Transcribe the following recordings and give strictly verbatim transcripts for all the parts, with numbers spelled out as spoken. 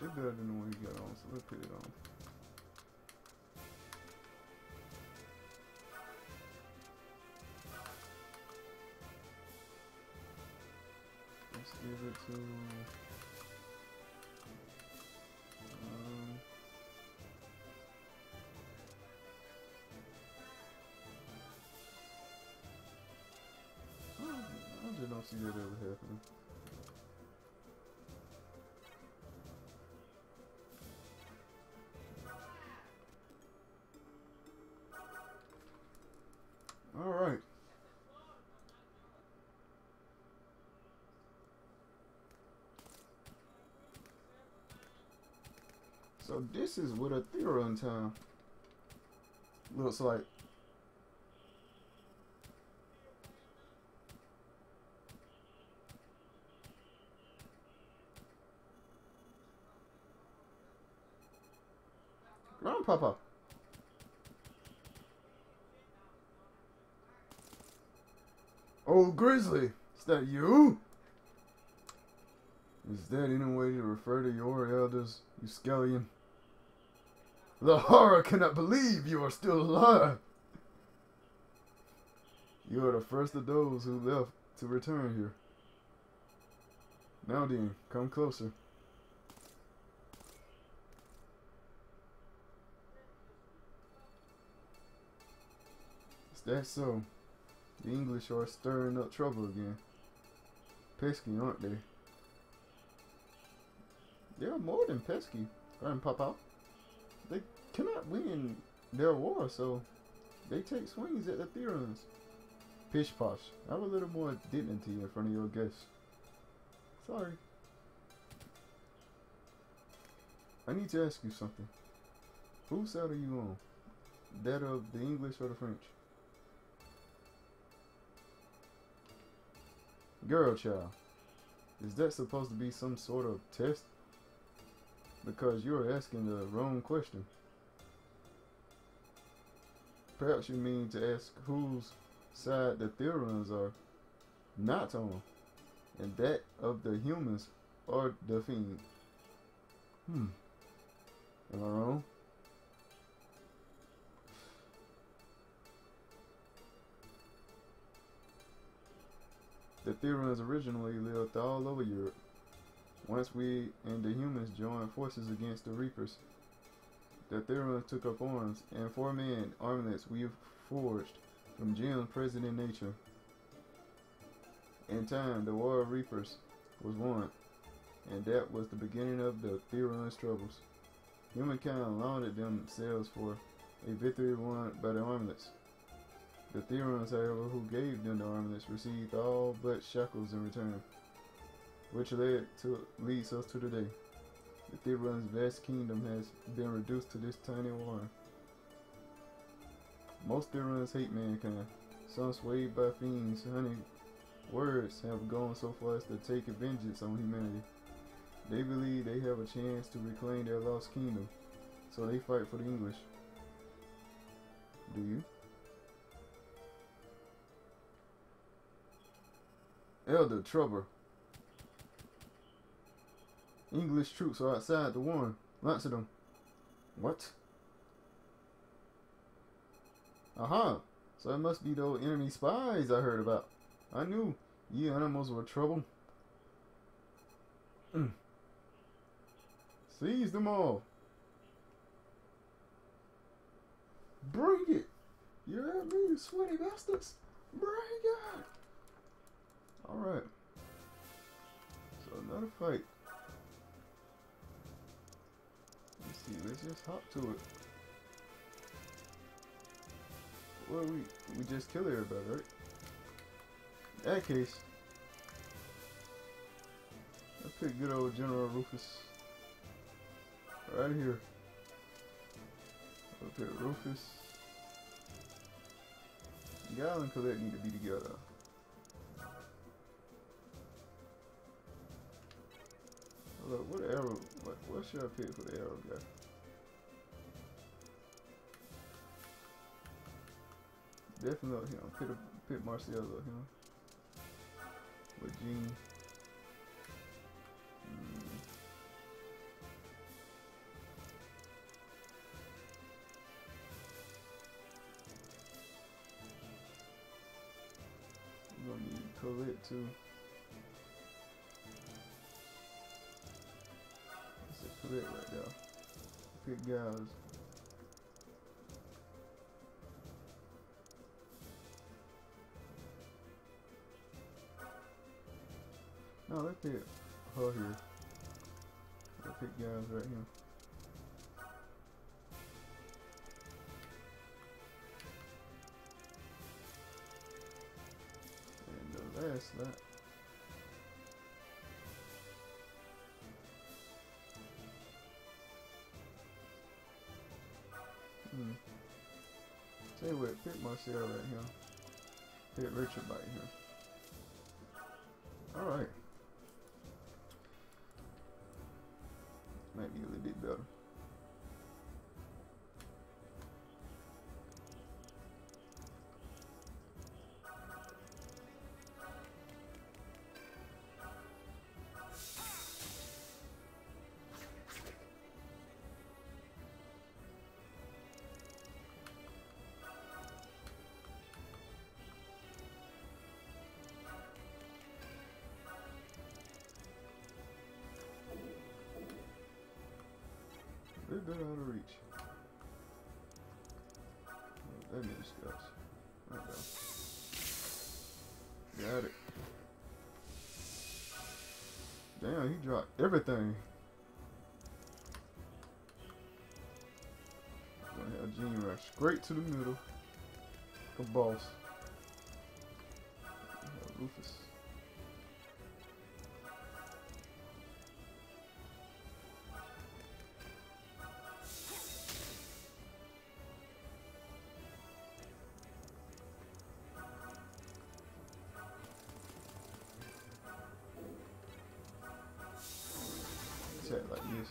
It's better than the one you got on, so let's put it on. Let's give it to... Um, I just don't see that ever happening. Alright. So this is what a Theron town looks like. Grandpapa. Oh, Grizzly, is that you? Is that any way to refer to your elders, you skellion? The horror cannot believe you are still alive. You are the first of those who left to return here. Now then, come closer. Is that so? The English are stirring up trouble again. Pesky, aren't they? They are more than pesky, Grandpapa. They cannot win their war, so they take swings at the Therons. Pish posh. Have a little more dignity in front of your guests. Sorry. I need to ask you something. Whose side are you on? That of the English or the French? Girl child, is that supposed to be some sort of test? Because you're asking the wrong question. Perhaps you mean to ask whose side the Therons are not on, and that of the humans or the fiend. Hmm. Am I wrong? The Therons originally lived all over Europe. Once we and the humans joined forces against the Reapers, the Therons took up arms, and four man armlets we forged from gems present in nature. In time, the War of Reapers was won, and that was the beginning of the Therons' troubles. Humankind lauded themselves for a victory won by the armlets. The Therons, however, who gave them the armlets, received all but shackles in return, which led to leads us to today. The Therons' vast kingdom has been reduced to this tiny warren. Most Therons hate mankind. Some swayed by fiends, honey words have gone so far as to take vengeance on humanity. They believe they have a chance to reclaim their lost kingdom, so they fight for the English. Do you? Elder Trouble. English troops are outside the warren. Lots of them. What? Aha! So it must be those enemy spies I heard about. I knew you animals were trouble. Mm. Seize them all. Bring it! You heard me, you sweaty bastards? Bring it! Alright. So another fight. Let's see, let's just hop to it. Well, we, we just kill everybody, right? In that case, let's pick good old General Rufus. Right here. I'll pick Rufus. Guile and Colette need to be together. Look, what arrow? What, what should I pick for the arrow guy? Definitely him. Pick, pick Marcelo, him. With Jean. Mm. Colette too. That's a Colette right there. Pick guys. No, let's pick her here. Let's pick guys right here. And the last slot. Hmm. Tell you what, pick Marcel right here. Pick Richard right here. Alright. Might be a little bit better. They're good out of reach. Oh, that many scouts. Right there. Got it. Damn, he dropped everything. Gonna have Gene rush straight to the middle. A boss. Rufus. Set like this.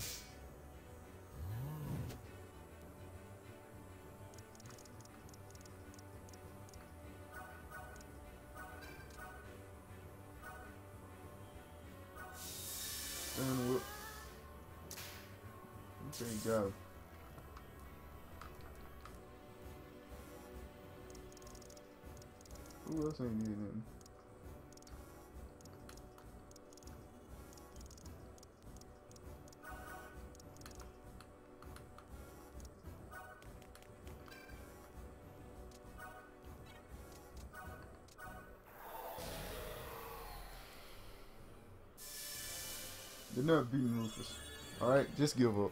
And whoop. Okay, go. Who else ain't getting in? Did not beat Rufus. Alright, just give up.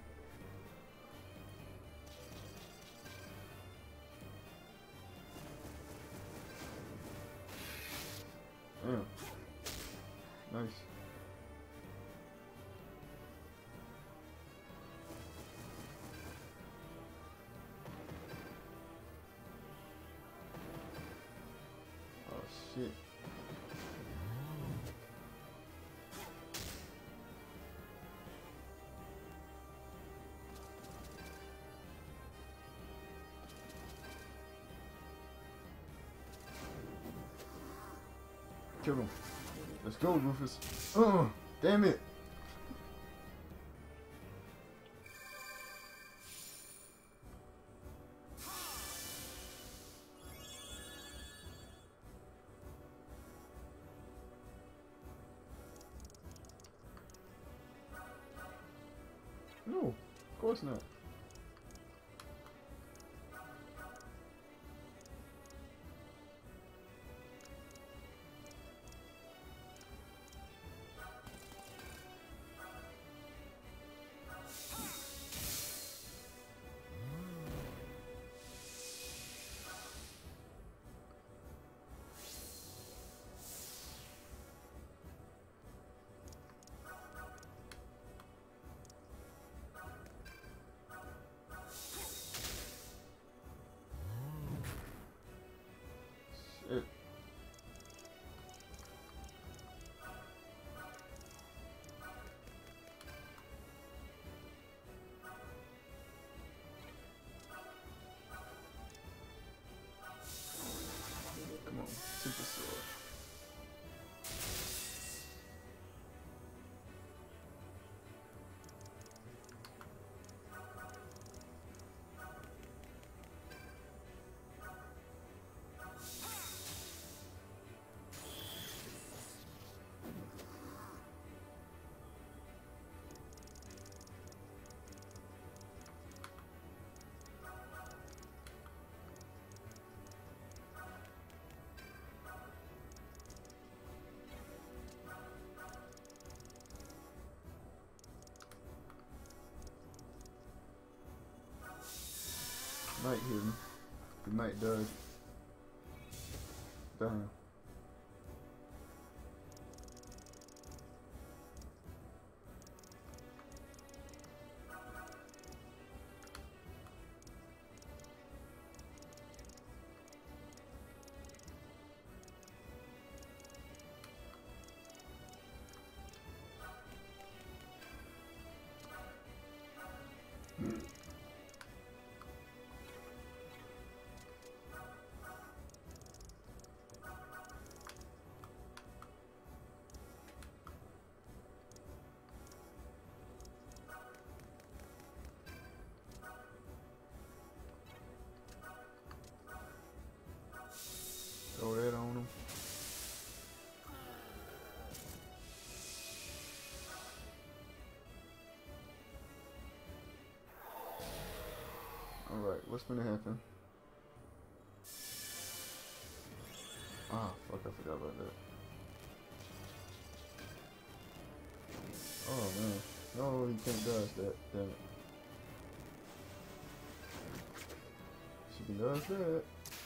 Damn. Nice. Oh shit. Kill him. Let's go, Rufus. Oh, damn it. No, of course not. Shit. Come on, super sword. might hit him. He might dodge. Damn. Throw that on him. Alright, what's gonna happen? Ah, fuck, I forgot about that. Oh man. No, he can't dodge that. Damn it. She can dodge that.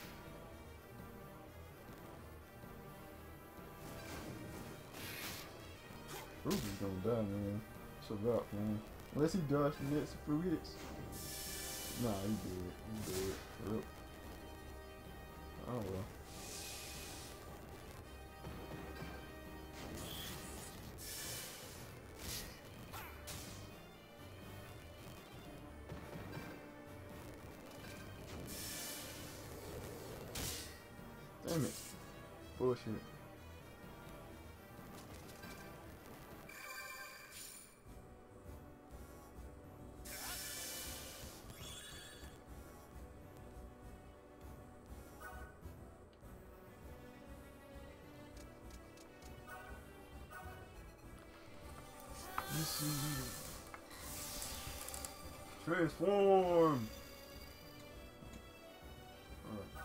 Ruby's gonna die, man. It's a wrap, man. Unless he dodged the next few hits. Nah, he did. He did. Rip. Oh well. Damn it. Bullshit. Transform! Alright.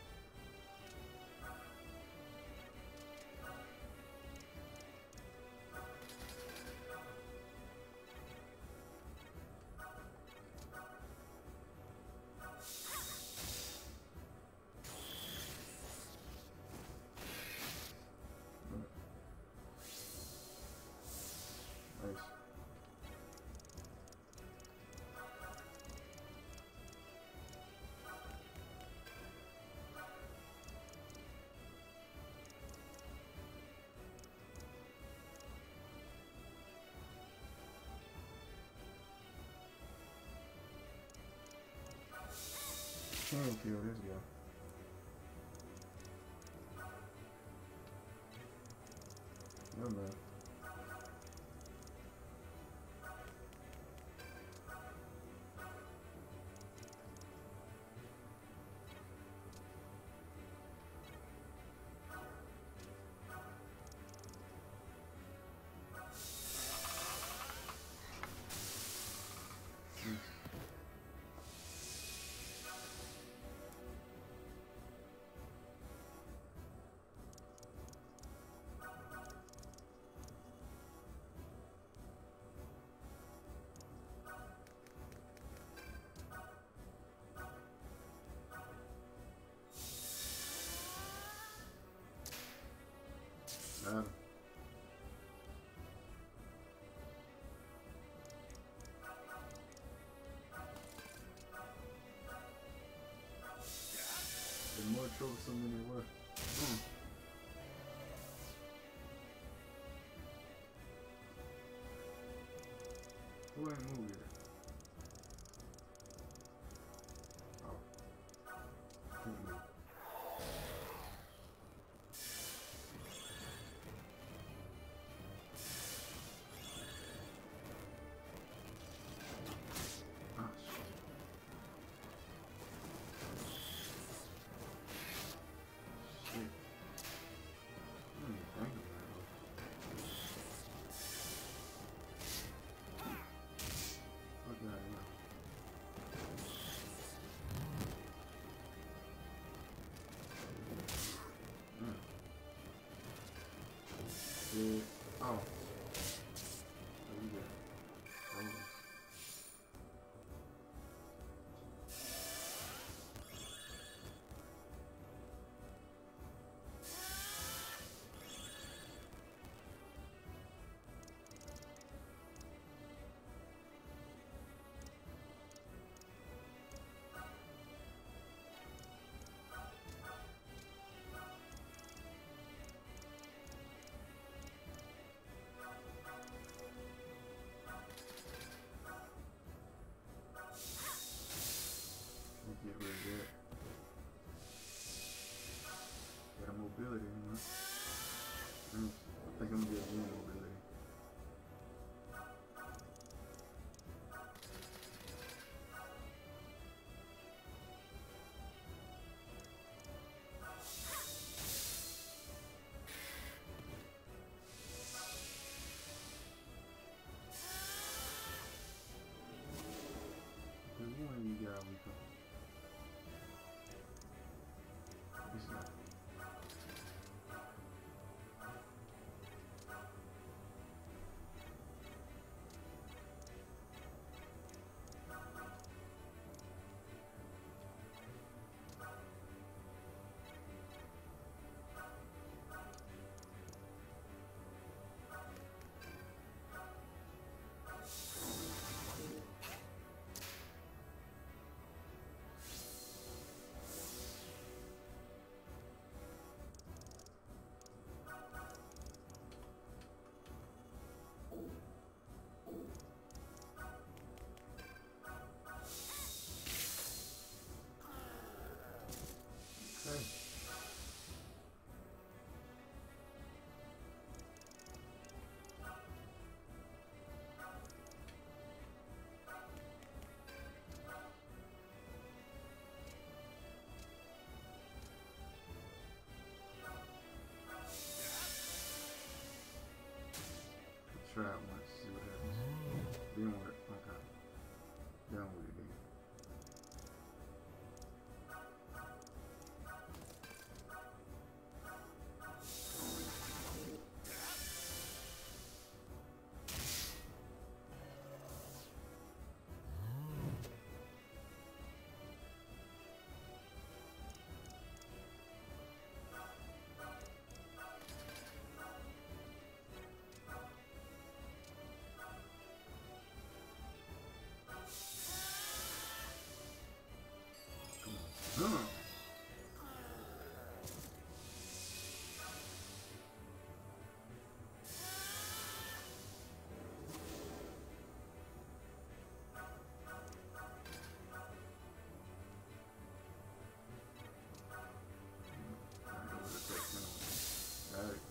Nice. Can't kill this guy. No man. Man. They're more troublesome than they were. Mm. Who ain't moving it? Oh. Can't move. Yeah. Oh. There we go. Oh. ability, you know. Mm, I think I'm gonna get a wind ability. The one you got, we come. This guy. Okay. Try it once, see what happens. Didn't work. Okay. Done with it then. Come on. Got it.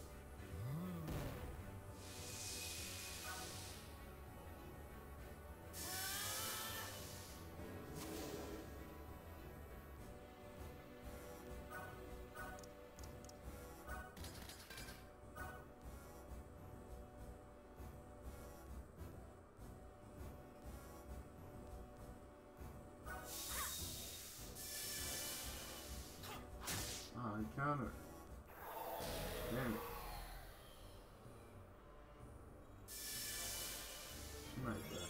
Ah, he countered. Damn it. She might die.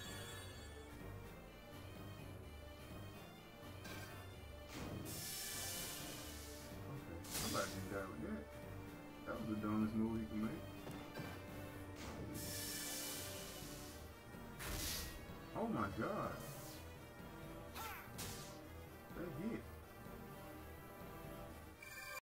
Okay, somebody didn't die with that. That was the dumbest move he could make. Oh my god.